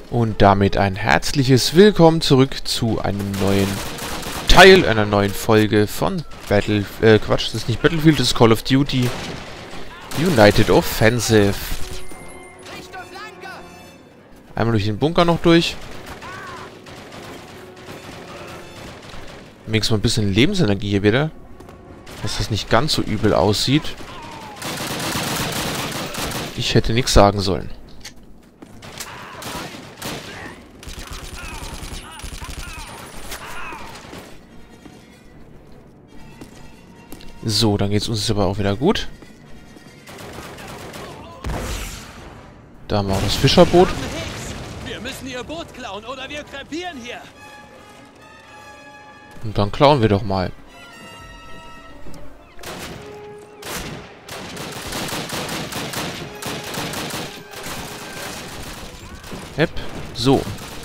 Und damit ein herzliches Willkommen zurück zu einem neuen Teil, einer neuen Folge von Quatsch, das ist nicht Battlefield, das ist Call of Duty United Offensive. Einmal durch den Bunker noch durch. Wenigstens mal ein bisschen Lebensenergie hier wieder. Dass das nicht ganz so übel aussieht. Ich hätte nichts sagen sollen. So, dann geht es uns aber auch wieder gut. Da haben wir auch das Fischerboot. Wir müssen ihr Boot klauen oder wir krepieren hier. Und dann klauen wir doch mal. Hepp. So.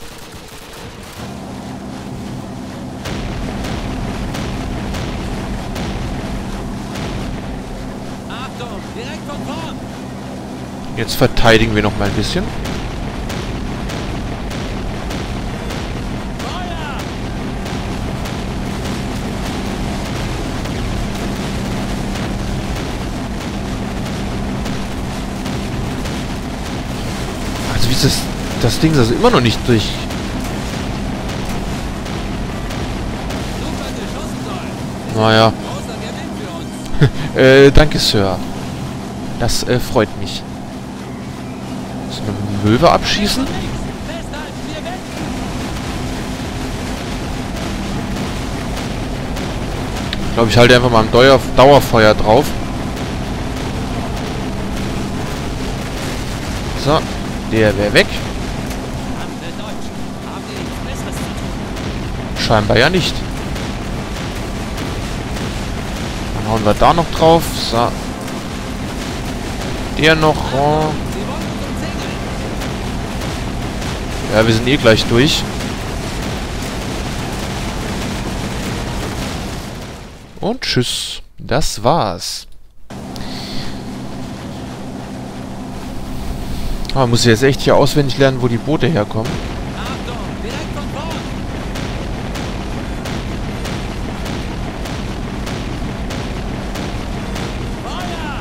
Achtung, direkt von vorn. Jetzt verteidigen wir noch mal ein bisschen. Feuer! Also wie ist das Ding ist also immer noch nicht durch. Super geschossen soll. Naja. Großer Gewinn für uns. Danke, Sir. Das freut mich. So eine Möwe abschießen? Festhalten, wir wenden. Ich glaube, ich halte einfach mal ein Dauerfeuer drauf. So, der wäre weg. Haben wir Deutsch. Haben wir nichts Besseres zu tun? Scheinbar ja nicht. Dann hauen wir da noch drauf. So. Der noch. Sie wollen uns umzingeln. Ja, wir sind eh gleich durch. Und tschüss. Das war's. Man muss jetzt echt hier auswendig lernen, wo die Boote herkommen. Achtung, direkt von vorn. Feuer!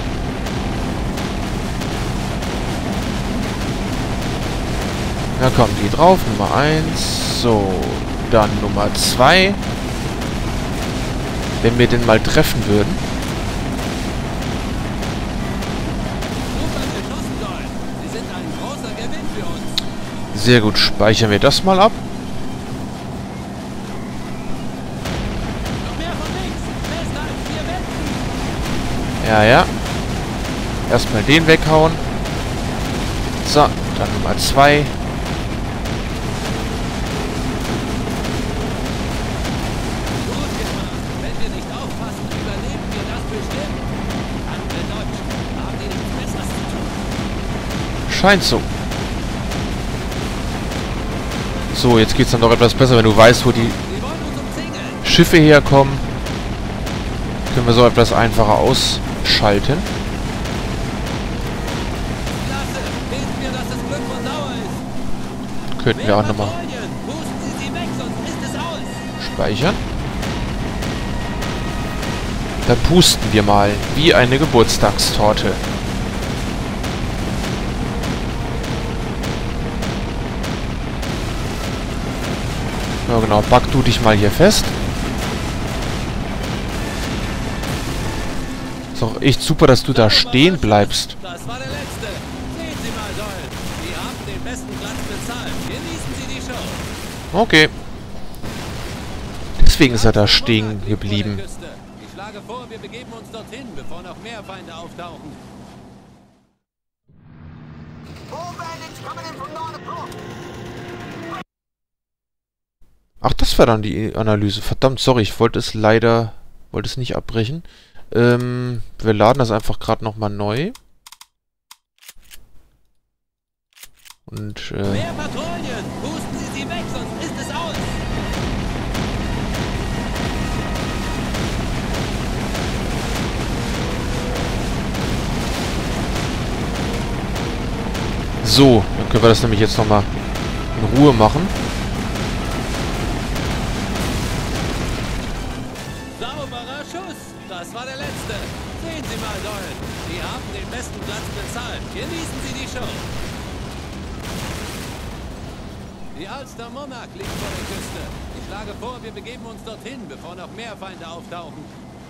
Na komm, die drauf. Nummer 1. So. Dann Nummer 2. Wenn wir den mal treffen würden. Super geschossen soll. Sie sind ein großer Gewinn für uns. Sehr gut. Speichern wir das mal ab. Noch mehr von links. Festhalten, wir wenden. Ja, ja. Erstmal den weghauen. So, dann Nummer 2. Gut gemacht. Wenn wir nicht aufpassen, überleben wir das bestimmt. Andere Deutsch. Haben die nichts Besseres zu tun? Scheint so. So, jetzt geht's dann doch etwas besser, wenn du weißt, wo die Sie wollen uns umzingeln. Schiffe herkommen. Können wir so etwas einfacher ausschalten. Klasse. Beten wir, dass das Glück von Dauer ist. Könnten wir auch nochmal Patrouillen. Pusten Sie sie weg, sonst ist es aus. speichern. Dann pusten wir mal, wie eine Geburtstagstorte. Ja genau, back du dich mal hier fest. Ist auch echt super, dass du da stehen bleibst. Das war der letzte. Sehen Sie mal, Doyle. Sie haben den besten Platz bezahlt. Genießen Sie die Show. Okay. Deswegen ist er da stehen geblieben. Ich schlage vor, wir begeben uns dorthin, bevor noch mehr Feinde auftauchen. Ach, das war dann die Analyse. Verdammt, sorry, ich wollte es nicht abbrechen. Wir laden das einfach gerade nochmal neu. Und, Mehr Patrouillen! Pusten Sie sie weg, sonst ist es aus! So, dann können wir das nämlich jetzt nochmal in Ruhe machen. Sauberer Schuss. Das war der letzte. Sehen Sie mal, Doyle. Sie haben den besten Platz bezahlt. Genießen Sie die Show. Die Ulster Monarch liegt vor der Küste. Ich schlage vor, wir begeben uns dorthin, bevor noch mehr Feinde auftauchen.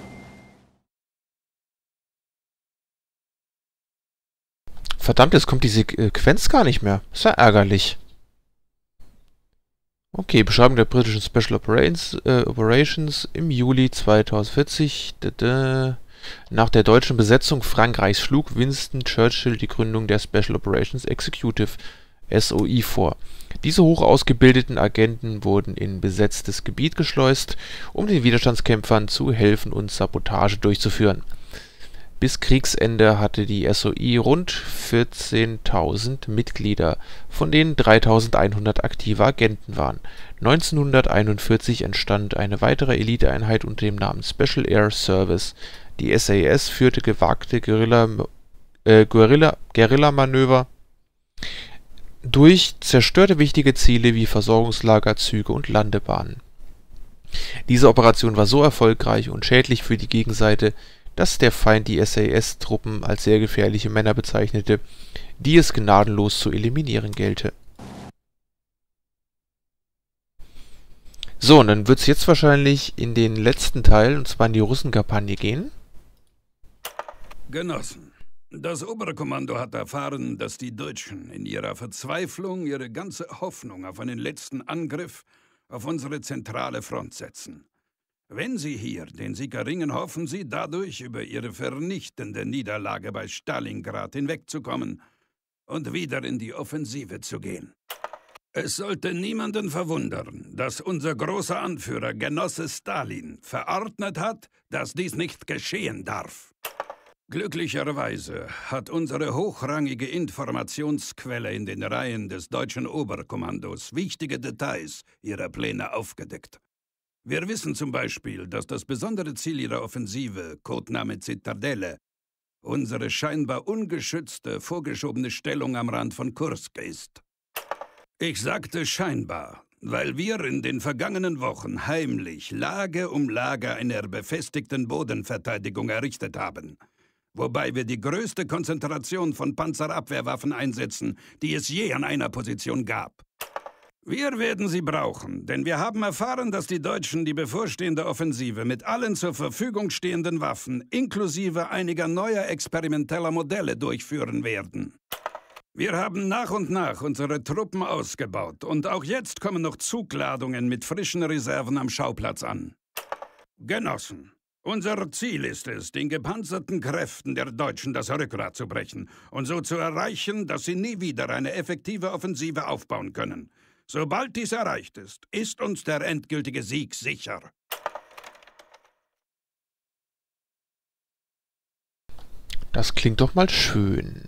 Verdammt, jetzt kommt die Sequenz gar nicht mehr. Ist ja ärgerlich. Okay, Beschreibung der britischen Special Operations im Juli 2040. Nach der deutschen Besetzung Frankreichs schlug Winston Churchill die Gründung der Special Operations Executive (SOE) vor. Diese hoch ausgebildeten Agenten wurden in besetztes Gebiet geschleust, um den Widerstandskämpfern zu helfen und Sabotage durchzuführen. Bis Kriegsende hatte die SOE rund 14.000 Mitglieder, von denen 3.100 aktive Agenten waren. 1941 entstand eine weitere Eliteeinheit unter dem Namen Special Air Service. Die SAS führte gewagte Guerillamanöver durch, zerstörte wichtige Ziele wie Versorgungslager, Züge und Landebahnen. Diese Operation war so erfolgreich und schädlich für die Gegenseite, dass der Feind die SAS-Truppen als sehr gefährliche Männer bezeichnete, die es gnadenlos zu eliminieren gelte. So, und dann wird es jetzt wahrscheinlich in den letzten Teil, und zwar in die Russenkampagne gehen. Genossen, das Oberkommando hat erfahren, dass die Deutschen in ihrer Verzweiflung ihre ganze Hoffnung auf einen letzten Angriff auf unsere zentrale Front setzen. Wenn sie hier den Sieg erringen, hoffen sie dadurch, über ihre vernichtende Niederlage bei Stalingrad hinwegzukommen und wieder in die Offensive zu gehen. Es sollte niemanden verwundern, dass unser großer Anführer Genosse Stalin verordnet hat, dass dies nicht geschehen darf. Glücklicherweise hat unsere hochrangige Informationsquelle in den Reihen des deutschen Oberkommandos wichtige Details ihrer Pläne aufgedeckt. Wir wissen zum Beispiel, dass das besondere Ziel ihrer Offensive, Codename Zitadelle, unsere scheinbar ungeschützte, vorgeschobene Stellung am Rand von Kursk ist. Ich sagte scheinbar, weil wir in den vergangenen Wochen heimlich Lage um Lage einer befestigten Bodenverteidigung errichtet haben, wobei wir die größte Konzentration von Panzerabwehrwaffen einsetzen, die es je an einer Position gab. Wir werden sie brauchen, denn wir haben erfahren, dass die Deutschen die bevorstehende Offensive mit allen zur Verfügung stehenden Waffen inklusive einiger neuer experimenteller Modelle durchführen werden. Wir haben nach und nach unsere Truppen ausgebaut und auch jetzt kommen noch Zugladungen mit frischen Reserven am Schauplatz an. Genossen, unser Ziel ist es, den gepanzerten Kräften der Deutschen das Rückgrat zu brechen und so zu erreichen, dass sie nie wieder eine effektive Offensive aufbauen können. Sobald dies erreicht ist uns der endgültige Sieg sicher. Das klingt doch mal schön.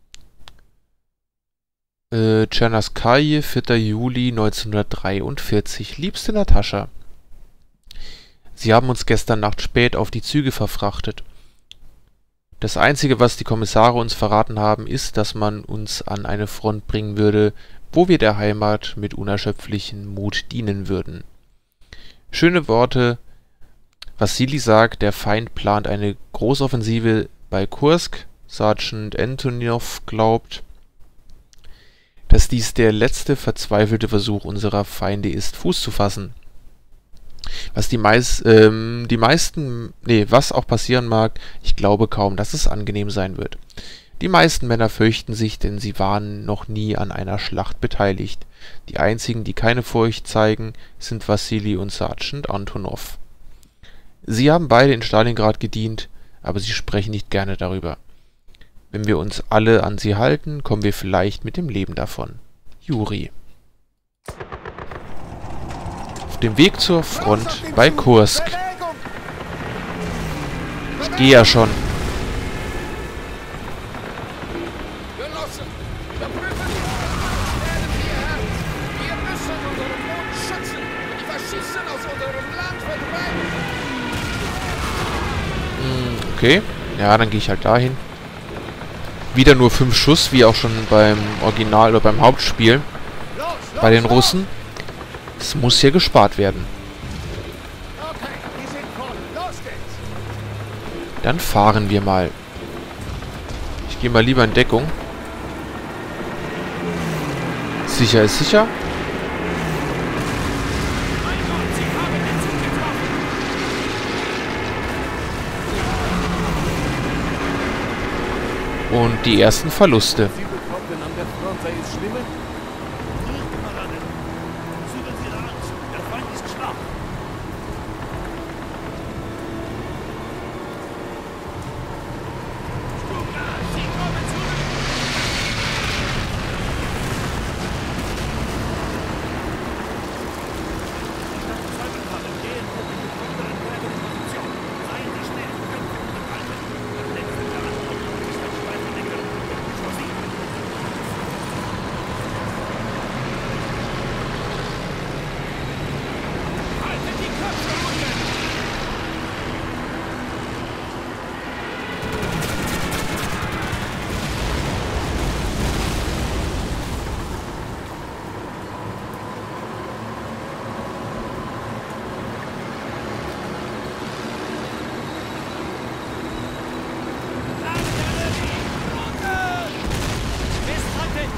Tschernaskaje, 4. Juli 1943. Liebste Natascha, Sie haben uns gestern Nacht spät auf die Züge verfrachtet. Das Einzige, was die Kommissare uns verraten haben, ist, dass man uns an eine Front bringen würde, wo wir der Heimat mit unerschöpflichem Mut dienen würden. Schöne Worte. Wassili sagt, der Feind plant eine Großoffensive bei Kursk. Sergeant Antonov glaubt, dass dies der letzte verzweifelte Versuch unserer Feinde ist, Fuß zu fassen. Was auch passieren mag, ich glaube kaum, dass es angenehm sein wird. Die meisten Männer fürchten sich, denn sie waren noch nie an einer Schlacht beteiligt. Die einzigen, die keine Furcht zeigen, sind Wassili und Sergeant Antonov. Sie haben beide in Stalingrad gedient, aber sie sprechen nicht gerne darüber. Wenn wir uns alle an sie halten, kommen wir vielleicht mit dem Leben davon. Juri. Auf dem Weg zur Front bei Kursk. Ich gehe ja schon. Genossen, überprüfen Sie werden hierher. Wir müssen unseren Mond schützen und die Faschisten aus unserem Land vertreiben. Okay, ja, dann gehe ich halt dahin. Wieder nur 5 Schuss, wie auch schon beim Original oder beim Hauptspiel. Los, bei den Russen. Es muss hier gespart werden. Okay, die sind voll. Los geht's. Dann fahren wir mal. Ich gehe mal lieber in Deckung. Sicher ist sicher. Und die ersten Verluste. Sie betroffen an der Front sei es schlimmer? Nicht, Kameraden. Zügeln Sie Ihre Angst. Der Feind ist schwach. Sie kommen zurück! Zeugenfalle gehen und die Betroffenen bleiben in Position. Seien Sie schnell. Kämpfen und halten. Der nächste Verantwortung ist ein Streifendecker. Explosiv. Halten die Köpfe unten! Festhalten!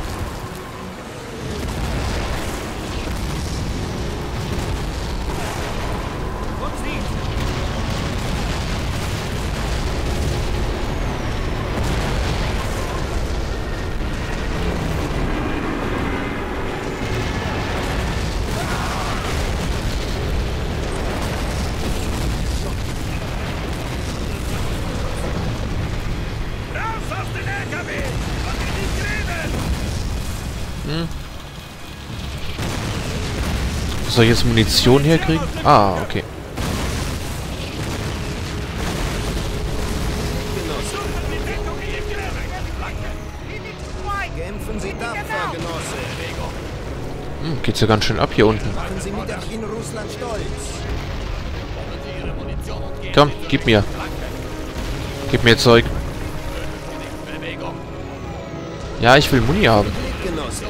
Und Sie! Raus aus den LKW! Und in die Gräben! Soll ich jetzt Munition herkriegen? Ah, okay. Kämpfen Sie tapfer, Genosse. Geht's ja ganz schön ab hier unten. Machen Sie mich in Russland stolz. Komm, gib mir. Gib mir Zeug. Ja, ich will Muni haben. Genosse.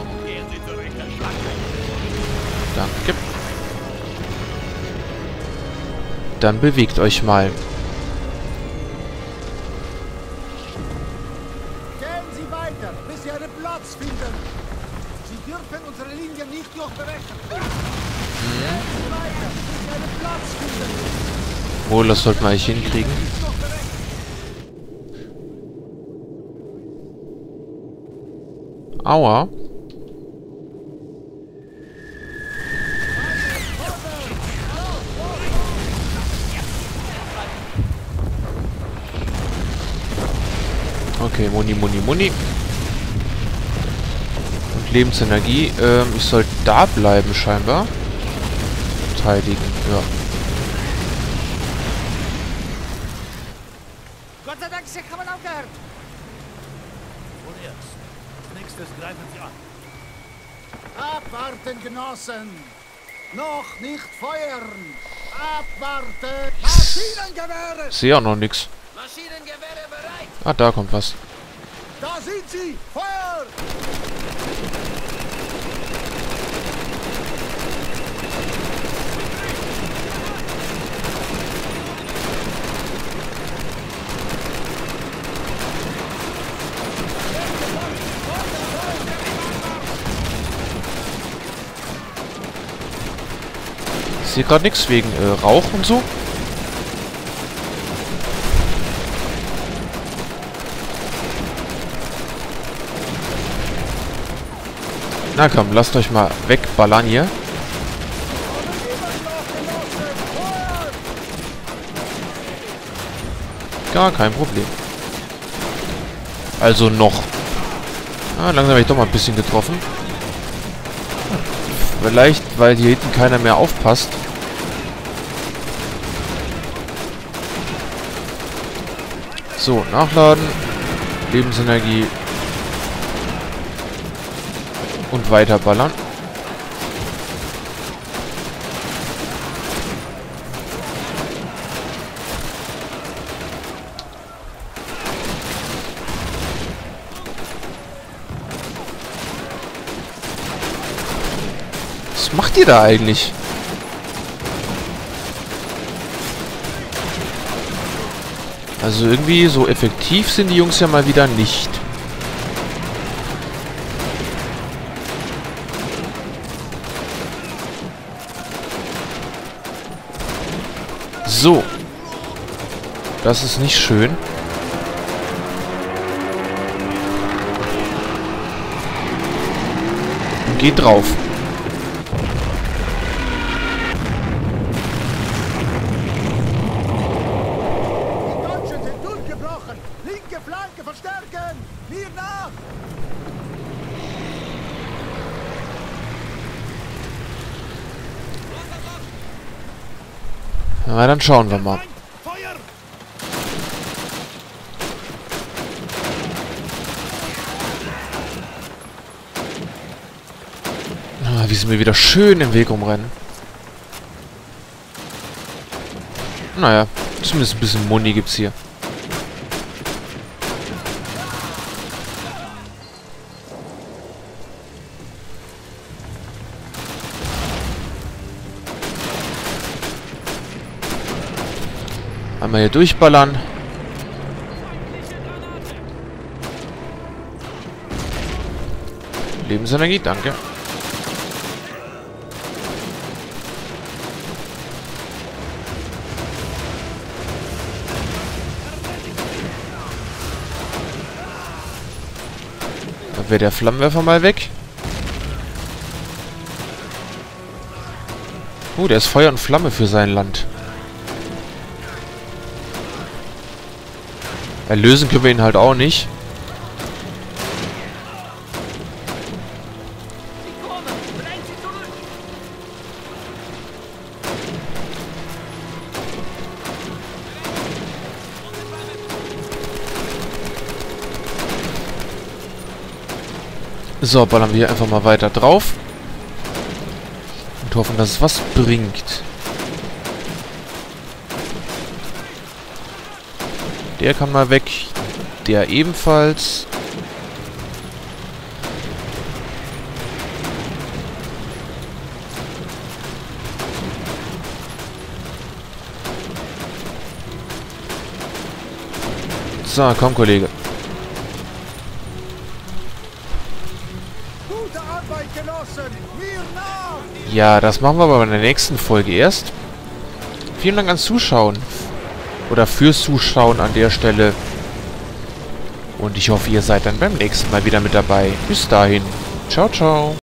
Danke. Dann bewegt euch mal. Gehen Sie weiter, bis Sie einen Platz finden. Sie dürfen unsere Linie nicht durchbrechen. Gehen Sie weiter, bis Sie einen Platz finden. Oh, das sollten wir eigentlich hinkriegen. Aua. Okay, Muni. Und Lebensenergie. Ich soll da bleiben, scheinbar. Verteidigen, ja. Gott sei Dank, Sie haben aufgehört. Vorerst. Als nächstes greifen Sie an. Abwarten, Genossen. Noch nicht feuern. Abwarten. Maschinengewehre. Sehe auch noch nix. Maschinengewehre bereit! Ah, da kommt was. Da sind sie. Feuer. Ich sehe gerade nichts wegen Rauch und so. Na komm, lasst euch mal wegballern hier. Gar kein Problem. Also noch. Ah, langsam habe ich doch mal ein bisschen getroffen. Vielleicht, weil hier hinten keiner mehr aufpasst. So, nachladen. Lebensenergie. Und weiter ballern. Was macht ihr da eigentlich? Also irgendwie so effektiv sind die Jungs ja mal wieder nicht. So. Das ist nicht schön. Und geht drauf. Die Deutschen sind durchgebrochen. Linke Flanke verstärken. Mir nach. Na, dann schauen wir mal. Feuer! Ah, wie sie mir wieder schön im Weg rumrennen. Naja, zumindest ein bisschen Muni gibt's hier. Einmal hier durchballern. Lebensenergie, danke. Da wäre der Flammenwerfer mal weg. Der ist Feuer und Flamme für sein Land. Erlösen können wir ihn halt auch nicht. So, ballern wir hier einfach mal weiter drauf. Und hoffen, dass es was bringt. Der kann mal weg. Der ebenfalls. So, komm, Kollege. Gute Arbeit, Genossen. Mir nach. Ja, das machen wir aber in der nächsten Folge erst. Vielen Dank ans Zuschauen. Oder fürs Zuschauen an der Stelle. Und ich hoffe, ihr seid dann beim nächsten Mal wieder mit dabei. Bis dahin. Ciao, ciao.